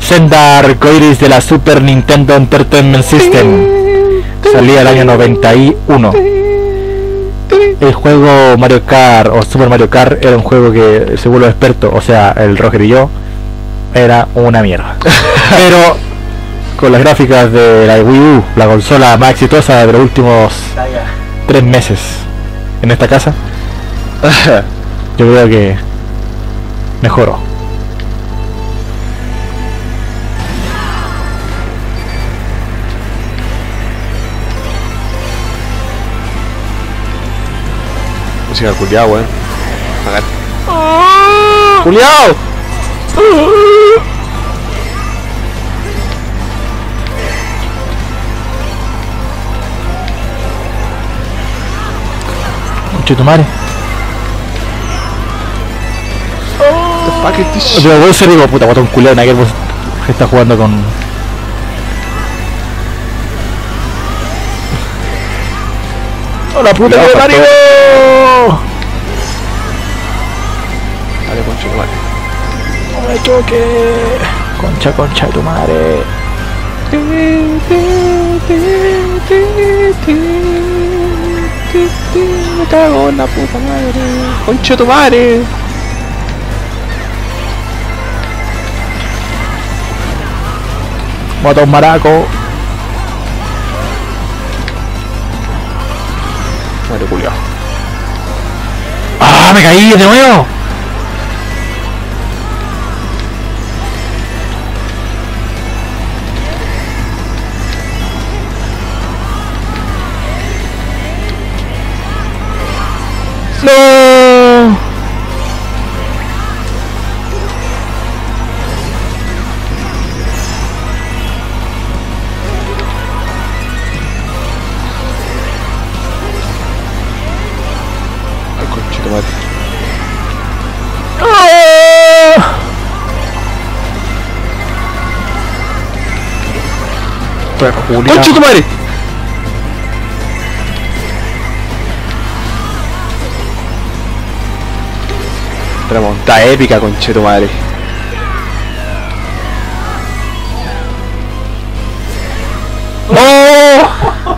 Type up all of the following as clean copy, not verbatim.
Zelda Arcoiris de la Super Nintendo Entertainment System. Salía el año 91. El juego Mario Kart o Super Mario Kart era un juego que, según los expertos, o sea, el Roger y yo, era una mierda. Pero con las gráficas de la Wii U, la consola más exitosa de los últimos 3 meses en esta casa, yo creo que mejoró. Música culiao, weón. ¡Culiao! Conche tu madre. The fuck is this shit? Yo voy a ser digo, puta, botón culiao, nadie que está jugando con... ¡Hola puta de Mario! Dale, concha tu madre. ¡No me choque! Concha de tu madre. Me cago en la puta madre. Concha tu madre. Mata un maraco. Madre culiao. ¡Ah! ¡Me caí de nuevo! ¡No! Ay, concha tu madre. ¡Ah! Perro culiao. ¡Concha tu madre! Remontada épica, concha tu madre. ¡Oh!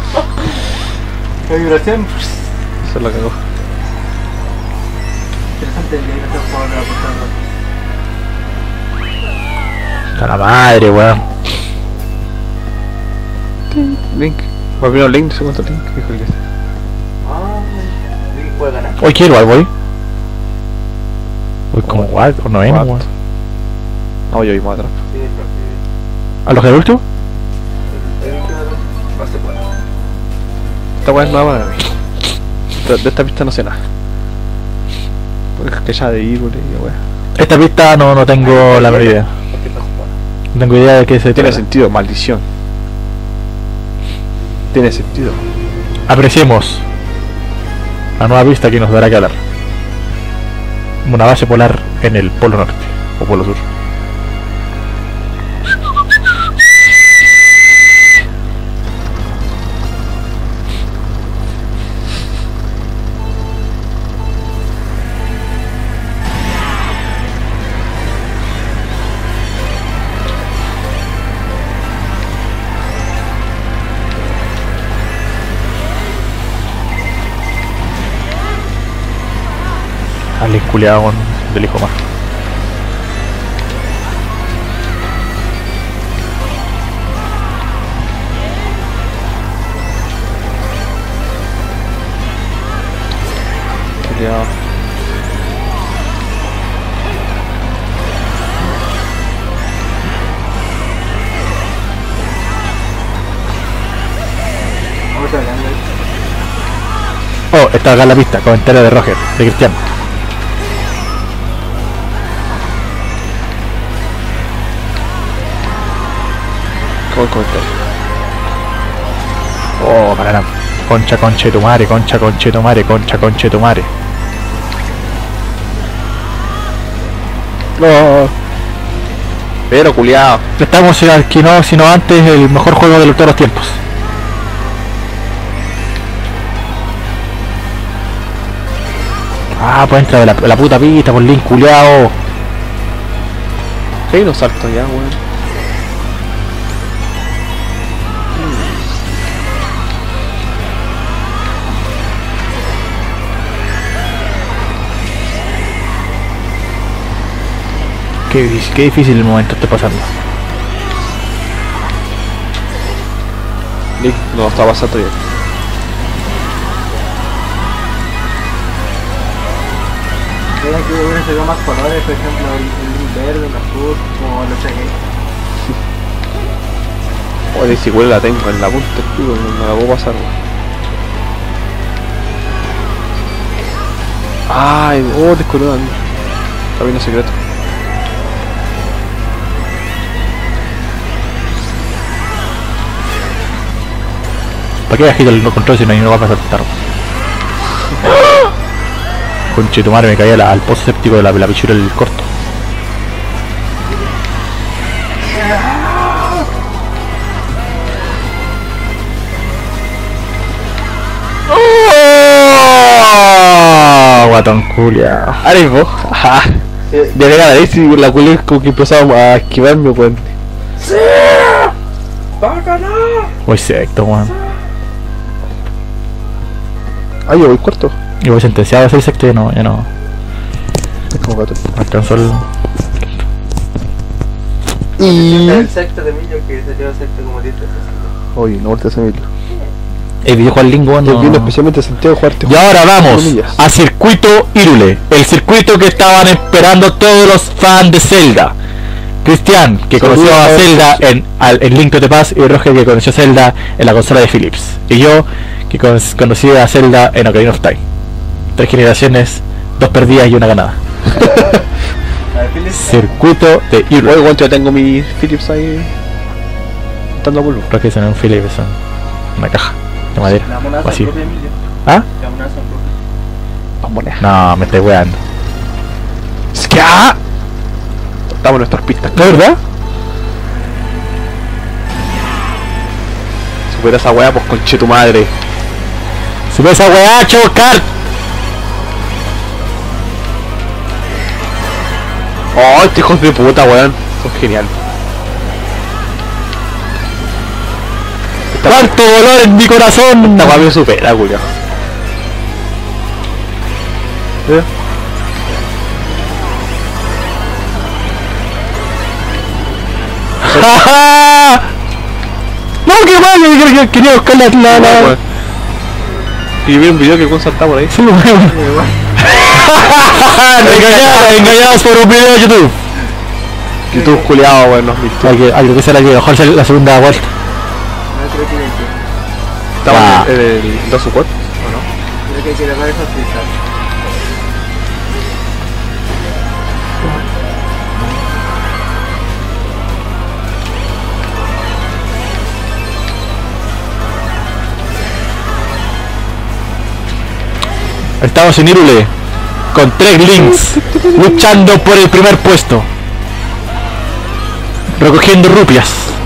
La vibración. Eso lo cagó. Interesante que no estás jugando la Está la madre, weón. Link. Volvieron Link, no sé cuánto Link. Dijo el que está. Link puede ganar. Hoy quiero algo, voy. Voy como what, o no es, What? weón. No, yo vimos atrás. Sí, ¿A los del último? el último va a ser bueno. Esta weá es nueva para mí. De esta pista no sé nada. Porque es que ya de ídole y weá. Esta pista no tengo la menor idea. ¿Por qué estás jugando? No tengo idea de qué se Tiene trata. sentido, maldición. Tiene sentido. Apreciemos la nueva pista que nos dará que hablar. Una base polar en el polo norte o polo sur. Al culiado del hijo más. Culeado. Vamos a ganar. Oh, está acá en la pista, comentario de Roger, de Cristiano. ¿Cómo el comentario? Oh, para la concha de tu madre, concha de tu madre, concha de tu madre. No. Pero culiado. Estamos aquí no, sino antes el mejor juego de todos los tiempos. Ah, pues entra de la puta pista por Link culiao. Sí, no salto ya, weón. Qué difícil el momento está pasando. Link no está pasando bien. Vean que hubiera salido más colores, por ejemplo, el verde, el azul, como lo chequé. Oye, si igual la tengo en la punta del pico, no la puedo pasar. Ay, descolorado. Camino secreto. ¿Para qué agito el control si no hay uno va a saltar? Conche tu madre, me caía al pozo séptico de la pichura del corto. ¡Oh! Guatón culia. Ahora vos. Ajá. De verdad, ahí sí la culia es como que empezaba a esquivarme, weón. ¡Sí! ¡Va a ganar! Voy secto, weón. Ah, yo voy cuarto. Y voy sentenciado a ser secto y ya no Es como gato. alcanzó el... El sexto de Millo que salió sexto como 10 veces. Oye, no voltees a verlo. El videojuego al Lingo, Yo vine especialmente a Santiago a jugarte. Y ahora vamos Comillas. a Circuito Hyrule, el circuito que estaban esperando todos los fans de Zelda. Cristian, que Saludos conoció a a Zelda en Link to the Past, y Roger, que conoció a Zelda en la consola de Philips. Y yo, que conocí a Zelda en Ocarina of Time. 3 generaciones, 2 perdidas y 1 ganada. A ver, Philips. Circuito de Hyrule. Oye, yo tengo mi Philips ahí. Dando polvo. Creo que son un Philips, son una caja de madera. La monada Vacío. son propias, Emilio. ¿Ah? La monada son propias. Vamos a No, me estoy weando. Es que estamos en nuestras pistas. ¿No es verdad? Supera esa weá, pues conche tu madre. ¡Sube esa weá, chocar! Oh, este hijo de puta, weón. Son genial. ¡Cuánto dolor en mi corazón! Esta weá me supera, culiao. No, qué mal, yo quería buscar la... Weón. Y vi un video que con saltaba por ahí. Sí, weón. Engañados por un video de YouTube. YouTube culiao, weón, nos mintió. Algo que será que mejor sea la segunda vuelta. No, creo que hay que. Estaba Ah. en el 2 support, ¿o no? Creo que hay que agarrar esas pistas. Estamos en Hyrule con 3 links luchando por el primer puesto, recogiendo rupias.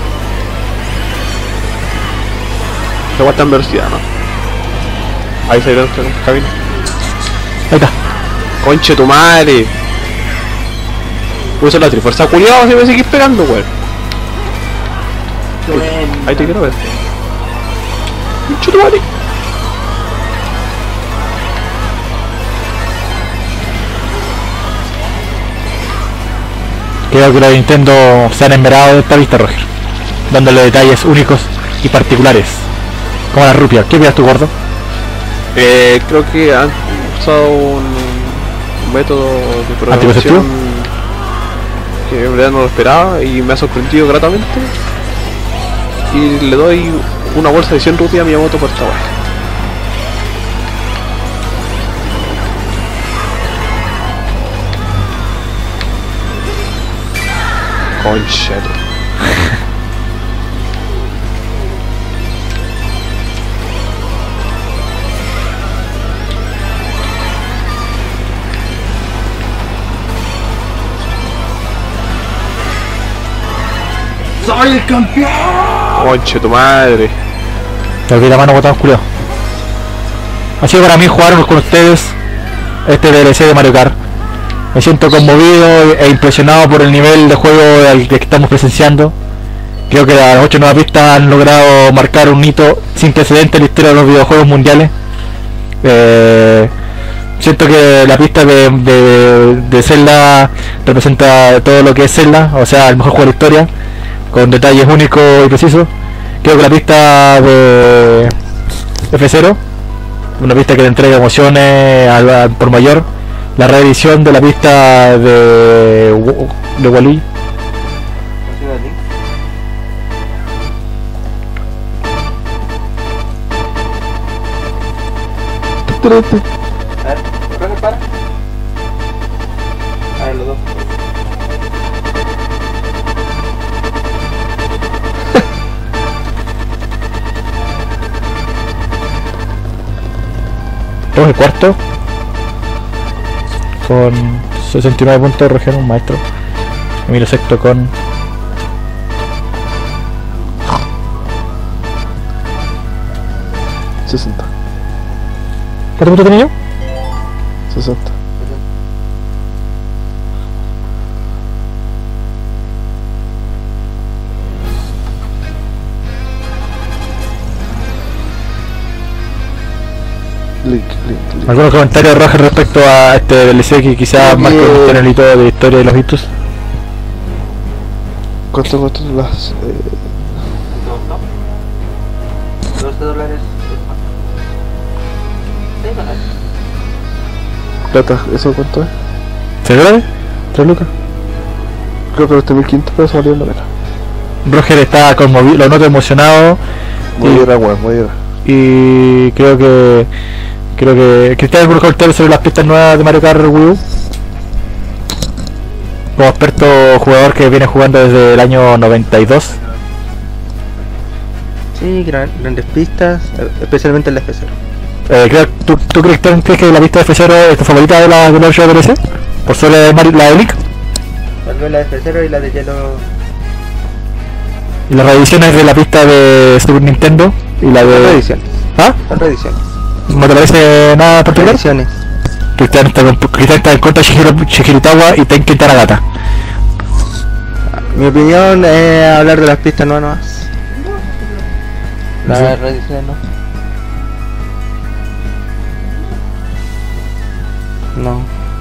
Se aguanta en velocidad, ¿no? Ahí salieron los caminos. Ahí está. Conche tu madre. Voy a usar la trifuerza culiao si me seguís pegando, weón. Ahí te quiero ver. Conche tu madre. Creo que los de Nintendo se han enverado de esta vista, Roger, dándole detalles únicos y particulares, como la rupia. ¿Qué veas tu gordo? Creo que han usado un método de ¿Anticonceptivo? programación que en verdad no lo esperaba y me ha sorprendido gratamente. Y le doy una bolsa de 100 rupias a Miyamoto por esta weá. Concheto. ¡Soy el campeón! Conche tu madre. Te abrí la mano, botón oscuro. Ha sido para mí jugar con ustedes este DLC de Mario Kart. Me siento conmovido e impresionado por el nivel de juego al que estamos presenciando. Creo que las 8 nuevas pistas han logrado marcar un hito sin precedentes en la historia de los videojuegos mundiales. Siento que la pista de Zelda representa todo lo que es Zelda, o sea, el mejor juego de la historia, con detalles únicos y precisos. Creo que la pista de F0, una pista que te entrega emociones por mayor. La reedición de la pista de Wall-E. A ver, para. A ver, los dos. Estamos en el cuarto. Con 69 puntos, Roger, un maestro. Emilio sexto con 60. ¿cuántos puntos tenía yo? 60. Link. ¿Algunos comentarios, Roger, respecto a este DLC que quizás marque un el hito de historia de los hitos? ¿Cuánto cuestan las...? $12. plata? ¿Eso cuánto es? ¿3 dólares? ¿3 lucas? Creo que los 3.500 pesos valieron la pena. Roger está conmovido, lo noto emocionado. Muy era, weón, muy era. Y creo que Cristian, ¿algunos comentarios sobre las pistas nuevas de Mario Kart Wii U? Como experto jugador que viene jugando desde el año 92. Sí, grandes pistas, especialmente el F0. ¿Tú crees que la pista de F0 es tu favorita de la versión DLC? ¿Por sobre la de Link? Tal vez la de F0 y la de hielo. ¿Y las reediciones de la pista de Super Nintendo? Y la Son de... reediciones. ¿Ah? Son reediciones. ¿No te parece nada particular? Reediciones. Cristian está en contra de Shigeru Tawa y Tenki Tanagata. Mi opinión es hablar de las pistas nuevas. Sí. Las reediciones no.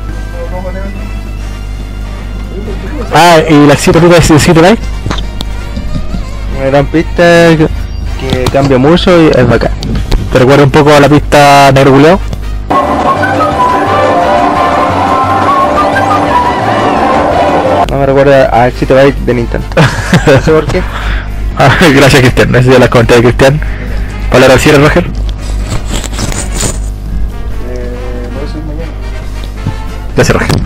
Ah, ¿y la 7 rutas de 7 Live? Una gran pista que cambia mucho y es bacán. ¿Te recuerda un poco a la pista Negro Culeo? No me recuerda a Exit Byte de Nintendo. No sé por qué. Ah, gracias, Cristian. Ese ya las comenté de Cristian. ¿Palabra al cierre, Roger? No soy mañana. Gracias, Roger.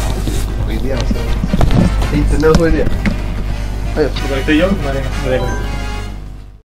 Hoy día, o sea. Internet hoy día. ¿Te conecté yo? Vale,